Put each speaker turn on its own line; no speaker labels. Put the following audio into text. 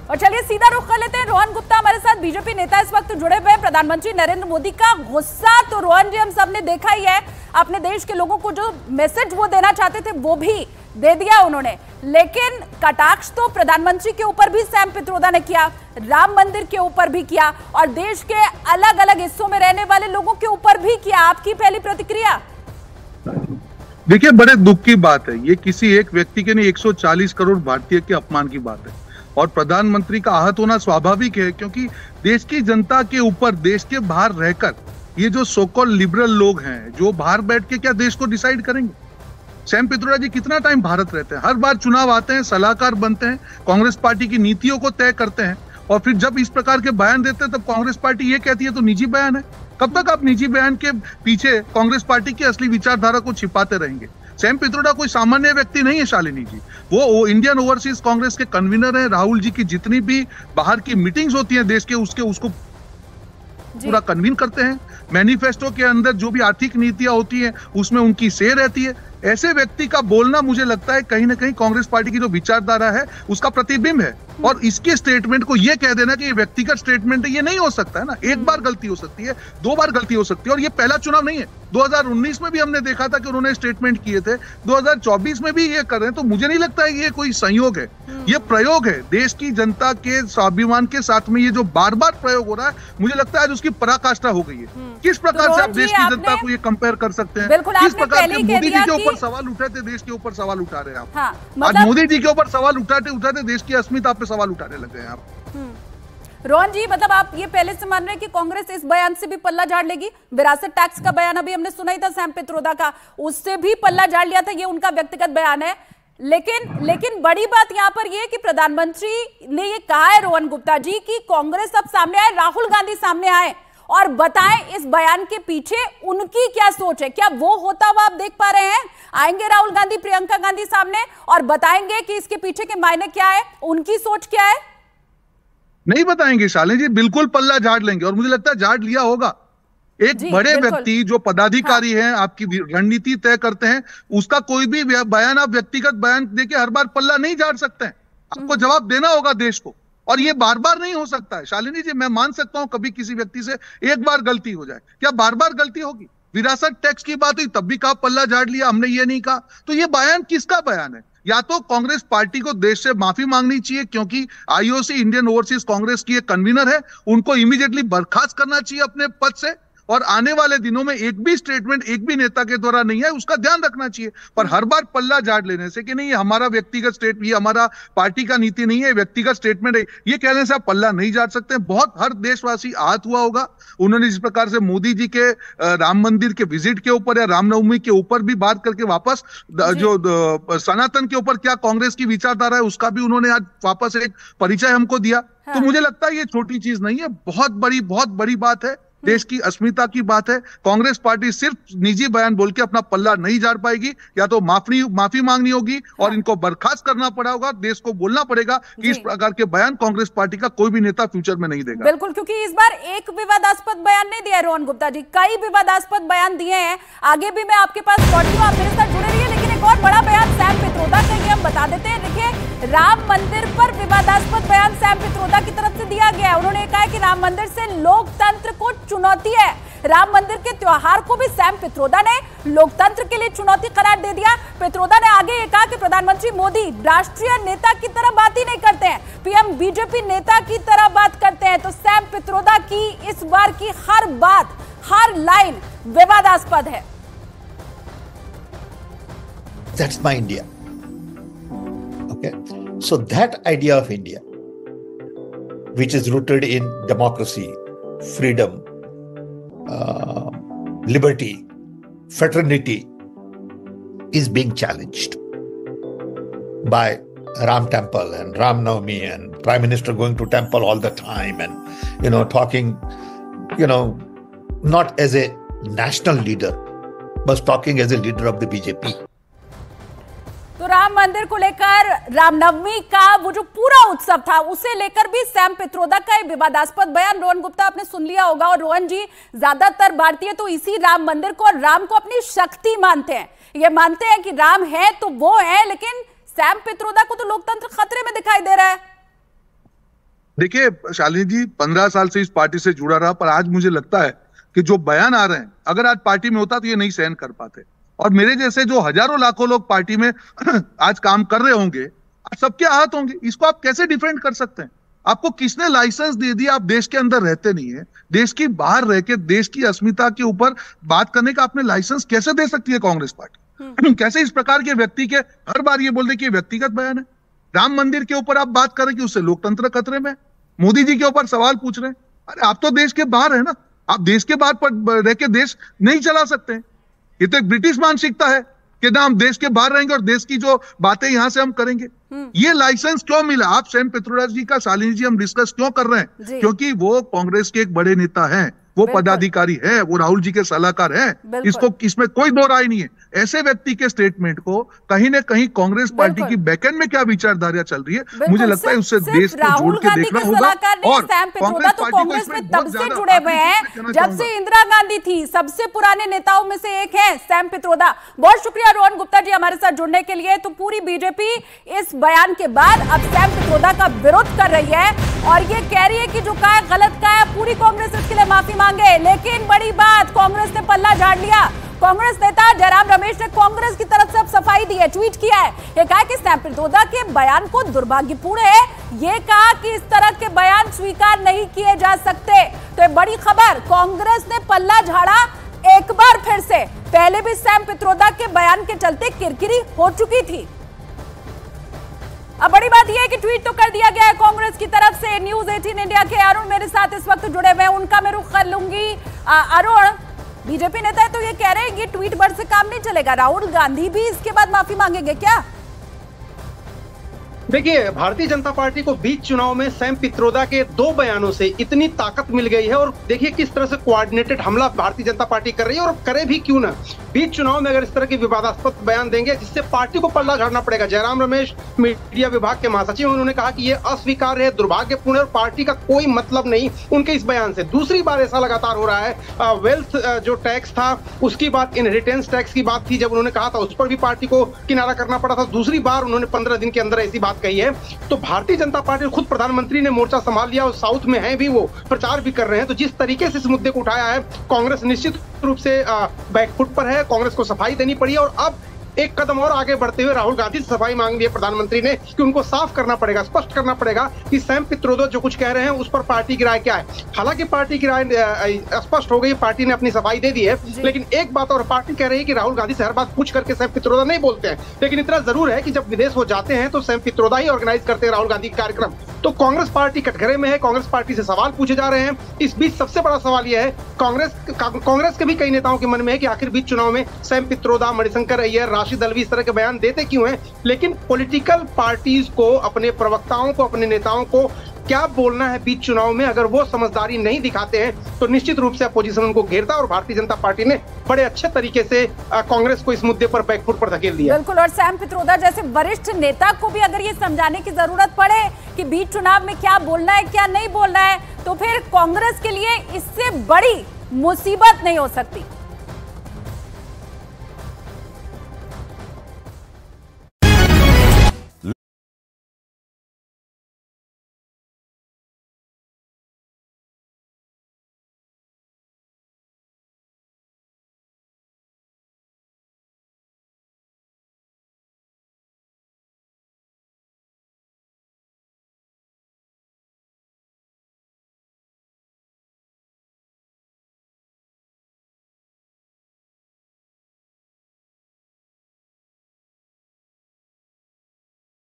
और चलिए सीधा रुख कर लेते हैं। रोहन गुप्ता हमारे साथ बीजेपी नेता इस वक्त जुड़े हुए हैं। प्रधानमंत्री नरेंद्र मोदी का गुस्सा तो रोहन जी हम सब ने देखा ही है। अपने देश के लोगों को जो मैसेज वो देना चाहते थे वो भी दे दिया उन्होंने, लेकिन कटाक्ष तो प्रधानमंत्री के ऊपर भी सैम पित्रोदा ने किया, राम मंदिर के ऊपर भी किया और देश के अलग अलग हिस्सों में रहने वाले लोगों के ऊपर भी किया। आपकी पहली प्रतिक्रिया?
देखिए, बड़े दुख की बात है। ये किसी एक व्यक्ति के नहीं, 140 करोड़ भारतीय के अपमान की बात है और प्रधानमंत्री का आहत होना स्वाभाविक है, क्योंकि देश की जनता के ऊपर, देश के बाहर रहकर ये जो सो कॉल्ड लिबरल लोग हैं, जो बाहर बैठ के क्या देश को डिसाइड करेंगे। सैम पित्रोदा जी कितना टाइम भारत रहते हैं, हर बार चुनाव आते हैं, सलाहकार बनते हैं, कांग्रेस पार्टी की नीतियों को तय करते हैं और फिर जब इस प्रकार के बयान देते हैं तब कांग्रेस पार्टी ये कहती है तो निजी बयान है। कब तक आप निजी बयान के पीछे कांग्रेस पार्टी की असली विचारधारा को छिपाते रहेंगे? सैम पित्रोदा कोई सामान्य व्यक्ति नहीं है शालिनी जी, वो इंडियन ओवरसीज कांग्रेस के कन्वीनर हैं। राहुल जी की जितनी भी बाहर की मीटिंग्स होती हैं देश के, उसको पूरा कन्वीन करते हैं। मैनिफेस्टो के अंदर जो भी आर्थिक नीतियां होती हैं उसमें उनकी सह रहती है। ऐसे व्यक्ति का बोलना मुझे लगता है कहीं ना कहीं कांग्रेस पार्टी की जो विचारधारा है उसका प्रतिबिंब है। और इसके स्टेटमेंट को ये कह देना कि ये व्यक्तिगत स्टेटमेंट है, ये नहीं हो सकता है ना। एक बार गलती हो सकती है, 2 बार गलती हो सकती है और ये पहला चुनाव नहीं है। 2019 में भी हमने देखा था कि उन्होंने स्टेटमेंट किए थे, 2024 में भी ये कर रहे हैं। तो मुझे नहीं लगता है ये कोई संयोग है, ये प्रयोग है। देश की जनता के स्वाभिमान के साथ में ये जो बार बार प्रयोग हो रहा है, मुझे लगता है आज उसकी पराकाष्ठा हो गई है। किस प्रकार से आप देश की जनता को ये कंपेयर कर सकते हैं? किस प्रकार से मोदी जी के ऊपर सवाल उठाते, देश के ऊपर सवाल उठा रहे हैं आप। आज मोदी जी के ऊपर सवाल उठाते देश की अस्मिता पे सवाल उठाने लगे हैं आप।
रोहन जी, मतलब आप ये पहले से मान रहे हैं कि कांग्रेस इस बयान से भी पल्ला झाड़ लेगी? विरासत टैक्स का बयान अभी हमने सुना ही था सैम पित्रोदा का, उससे भी पल्ला झाड़ लिया था। ये उनका व्यक्तिगत बयान है, लेकिन बड़ी बात यहां पर यह कि प्रधानमंत्री ने ये कहा है रोहन गुप्ता जी की कांग्रेस अब सामने आए, राहुल गांधी सामने आए और बताएं इस बयान के पीछे उनकी क्या सोच है। क्या वो होता हुआ आप देख पा रहे हैं? आएंगे राहुल गांधी, प्रियंका गांधी सामने और बताएंगे कि इसके पीछे के मायने क्या है, उनकी सोच क्या है?
नहीं बताएंगे शालिनी जी, बिल्कुल पल्ला झाड़ लेंगे और मुझे लगता है झाड़ लिया होगा। एक बड़े व्यक्ति जो पदाधिकारी हैं, आपकी रणनीति तय करते हैं, उसका कोई भी बयान आप व्यक्तिगत बयान देके हर बार पल्ला नहीं झाड़ सकते हैं। आपको जवाब देना होगा देश को और ये बार बार नहीं हो सकता है। शालिनी जी, मैं मान सकता हूं कभी किसी व्यक्ति से एक बार गलती हो जाए, क्या बार बार गलती होगी? विरासत टैक्स की बात हुई तब भी कहा पल्ला झाड़ लिया, हमने ये नहीं कहा। तो ये बयान किसका बयान है? या तो कांग्रेस पार्टी को देश से माफी मांगनी चाहिए, क्योंकि आईओसी इंडियन ओवरसीज कांग्रेस की एक कन्वीनर है, उनको इमीडिएटली बर्खास्त करना चाहिए अपने पद से और आने वाले दिनों में एक भी स्टेटमेंट एक भी नेता के द्वारा नहीं है उसका ध्यान रखना चाहिए। पर हर बार पल्ला झाड़ लेने से कि नहीं ये हमारा व्यक्तिगत स्टेट, ये हमारा पार्टी का नीति नहीं है, व्यक्तिगत स्टेटमेंट है, ये कहने से आप पल्ला नहीं झाड़ सकते। बहुत हर देशवासी आहत हुआ होगा। उन्होंने जिस प्रकार से मोदी जी के राम मंदिर के विजिट के ऊपर या रामनवमी के ऊपर भी बात करके वापस जो सनातन के ऊपर क्या कांग्रेस की विचारधारा है उसका भी उन्होंने आज वापस एक परिचय हमको दिया। तो मुझे लगता है ये छोटी चीज नहीं है, बहुत बड़ी बात है, देश की अस्मिता की बात है। कांग्रेस पार्टी सिर्फ निजी बयान बोल के अपना पल्ला नहीं झाड़ पाएगी, या तो माफी मांगनी होगी और इनको बर्खास्त करना पड़ा होगा। देश को बोलना पड़ेगा कि इस प्रकार के बयान कांग्रेस पार्टी का कोई भी नेता फ्यूचर में नहीं देगा।
बिल्कुल, क्योंकि इस बार एक विवादास्पद बयान नहीं दिया रोहन गुप्ता जी, कई विवादास्पद बयान दिए हैं। आगे भी मैं आपके पास ऑडियो, आप मेरे साथ जुड़े रहिए। लेकिन एक और बड़ा बयान सैम पित्रोदा का ये हम बता देते हैं। देखिए, राम मंदिर पर विवादास्पद बयान सैम पित्रोदा की तरफ से दिया गया है। उन्होंने कहा कि राम मंदिर से लोकतंत्र को चुनौती है। राम मंदिर के त्योहार को भी सैम पित्रोदा ने लोकतंत्र के लिए चुनौती करार दे दिया। पित्रोदा ने आगे ये कहा कि प्रधानमंत्री मोदी राष्ट्रीय नेता की तरह बात ही नहीं करते हैं, पीएम बीजेपी नेता की तरह बात करते हैं। तो सैम पित्रोदा की इस बार की हर बात, हर लाइन विवादास्पद है।
That's my India. Okay, so that idea of India, which is rooted in democracy, freedom, liberty, fraternity, is being challenged by Ram Temple and Ram Navami and Prime Minister going to temple all the time and talking, not as a national leader, but talking as a leader of the BJP.
तो राम मंदिर को लेकर, रामनवमी का वो जो पूरा उत्सव था उसे लेकर भी सैम पित्रोदा का विवादास्पद बयान रोहन गुप्ता आपने सुन लिया होगा। और रोहन जी, ज्यादातर भारतीय तो इसी राम मंदिर को और राम को अपनी शक्ति मानते हैं। ये मानते हैं कि राम है तो वो है, लेकिन सैम पित्रोदा को तो लोकतंत्र खतरे में दिखाई दे रहा है।
देखिए शालिनी जी, 15 साल से इस पार्टी से जुड़ा रहा, पर आज मुझे लगता है कि जो बयान आ रहे हैं, अगर आज पार्टी में होता तो ये नहीं सहन कर पाते। और मेरे जैसे जो हजारों लाखों लोग पार्टी में आज काम कर रहे होंगे, आज सबके आहत होंगे। इसको आप कैसे डिफेंड कर सकते हैं? आपको किसने लाइसेंस दे दिया? आप देश के अंदर रहते नहीं है, देश की बाहर रह के देश की अस्मिता के ऊपर बात करने का आपने लाइसेंस कैसे दे सकती है कांग्रेस पार्टी? कैसे इस प्रकार के व्यक्ति के हर बार ये बोल दे कि ये व्यक्तिगत बयान है? राम मंदिर के ऊपर आप बात कर रहे हैं कि उससे लोकतंत्र खतरे में। मोदी जी के ऊपर सवाल पूछ रहे हैं। अरे आप तो देश के बाहर है ना, आप देश के बाहर पर रह के देश नहीं चला सकते। ये तो एक ब्रिटिश मानसिकता है कि ना हम देश के बाहर रहेंगे और देश की जो बातें यहां से हम करेंगे। ये लाइसेंस क्यों मिला? आप सैम पित्रोदा जी का शालिनी जी हम डिस्कस क्यों कर रहे हैं? क्योंकि वो कांग्रेस के एक बड़े नेता हैं, वो पदाधिकारी है, वो राहुल जी के सलाहकार है। इसको इसमें कोई दो राय नहीं है। ऐसे व्यक्ति के स्टेटमेंट को कहीं ना कहीं कांग्रेस पार्टी की बैकएंड में क्या विचारधारा चल रही है, मुझे लगता है उससे देश को जोड़ के देखना होगा। और
कांग्रेस में तब से जुड़े हुए हैं जब से इंदिरा गांधी थी। सबसे पुराने नेताओं में से एक है सैम पित्रोदा। बहुत शुक्रिया रोहन गुप्ता जी हमारे साथ जुड़ने के लिए। तो पूरी बीजेपी इस बयान के बाद अब सैम पित्रोदा का विरोध कर रही है और ये कह रही है कि जो कहा है गलत कहा है। पूरी कांग्रेस इसके लिए माफी मांगे। लेकिन बड़ी बात, कांग्रेस ने पल्ला झाड़ लिया। कांग्रेस नेता जयराम रमेश ने कांग्रेस की तरफ से अब सफाई दी है, ट्वीट किया है। ये कहा कि सैम पित्रोदा के बयान को दुर्भाग्यपूर्ण है। ये कहा कि इस तरह के बयान स्वीकार नहीं किए जा सकते। तो ये बड़ी खबर, कांग्रेस ने पल्ला झाड़ा एक बार फिर से। पहले भी सैम पित्रोदा के बयान के चलते किरकिरी हो चुकी थी। अब बड़ी बात यह है कि ट्वीट तो कर दिया गया है कांग्रेस की तरफ से। न्यूज़ 18 इंडिया के अरुण मेरे साथ इस वक्त जुड़े हुए हैं, उनका मैं रुख कर लूंगी। अरुण, बीजेपी नेता है तो ये कह रहे हैं कि ट्वीट भर से काम नहीं चलेगा, राहुल गांधी भी इसके बाद माफी मांगेंगे क्या?
देखिए, भारतीय जनता पार्टी को बीच चुनाव में सैम पित्रोदा के 2 बयानों से इतनी ताकत मिल गई है और देखिए किस तरह से कोऑर्डिनेटेड हमला भारतीय जनता पार्टी कर रही है। और करे भी क्यों ना, बीच चुनाव में अगर इस तरह के विवादास्पद बयान देंगे जिससे पार्टी को पल्ला झाड़ना पड़ेगा। जयराम रमेश मीडिया विभाग के महासचिव, उन्होंने कहा कि ये अस्वीकार्य है, दुर्भाग्यपूर्ण है और पार्टी का कोई मतलब नहीं उनके इस बयान से। दूसरी बार ऐसा लगातार हो रहा है। वेल्थ जो टैक्स था उसकी बात, इनहेरिटेंस टैक्स की बात थी, जब उन्होंने कहा था उस पर भी पार्टी को किनारा करना पड़ा था। दूसरी बार उन्होंने 15 दिन के अंदर ऐसी बात कही है। तो भारतीय जनता पार्टी, खुद प्रधानमंत्री ने मोर्चा संभाल लिया और साउथ में है भी, वो प्रचार भी कर रहे हैं। तो जिस तरीके से इस मुद्दे को उठाया है, कांग्रेस निश्चित रूप से बैकफुट पर है। कांग्रेस को सफाई देनी पड़ी और अब एक कदम और आगे बढ़ते हुए राहुल गांधी से सफाई मांग ली है प्रधानमंत्री ने कि उनको साफ करना पड़ेगा, स्पष्ट करना पड़ेगा कि सैम पित्रोदा जो कुछ कह रहे हैं उस पर पार्टी की राय क्या है। हालांकि पार्टी की राय स्पष्ट हो गई, पार्टी ने अपनी सफाई दे दी है। लेकिन एक बात और, पार्टी कह रही है कि राहुल गांधी से हर बात पूछ करके सैम पित्रोदा नहीं बोलते हैं। लेकिन इतना जरूर है कि जब विदेश वो जाते हैं तो सैम पित्रोदा ही ऑर्गेनाइज करते हैं राहुल गांधी के कार्यक्रम। तो कांग्रेस पार्टी कटघरे में है, कांग्रेस पार्टी से सवाल पूछे जा रहे हैं। इस बीच सबसे बड़ा सवाल यह है, कांग्रेस के भी कई नेताओं के मन में है कि आखिर बीच चुनाव में सैम पित्रोदा, मणिशंकर अय्यर, राशिद अलवी इस तरह के बयान देते क्यों हैं। लेकिन पॉलिटिकल पार्टीज को, अपने प्रवक्ताओं को, अपने नेताओं को क्या बोलना है बीच चुनाव में, अगर वो समझदारी नहीं दिखाते हैं तो निश्चित रूप से अपोजिशन उनको घेरता। और भारतीय जनता पार्टी ने बड़े अच्छे तरीके से कांग्रेस को इस मुद्दे पर बैकफुट पर धकेल दिया।
बिल्कुल, और सैम पित्रोदा जैसे वरिष्ठ नेता को भी अगर ये समझाने की जरूरत पड़े कि बीच चुनाव में क्या बोलना है क्या नहीं बोलना है, तो फिर कांग्रेस के लिए इससे बड़ी मुसीबत नहीं हो सकती।